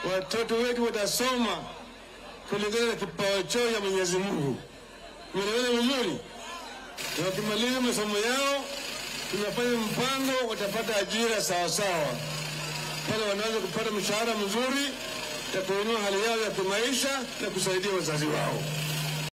watoto wetu watasoma kulingana na kipawa chao ya Mwenyezi Mungu. Umeelewana vizuri? Na wakimaliza masomo yao, tunafanya mpango watapata ajira sawa sawa. Pale wanaweza kupata mshahara mzuri ya kuinua hali yao ya kimaisha na kusaidia wazazi wao.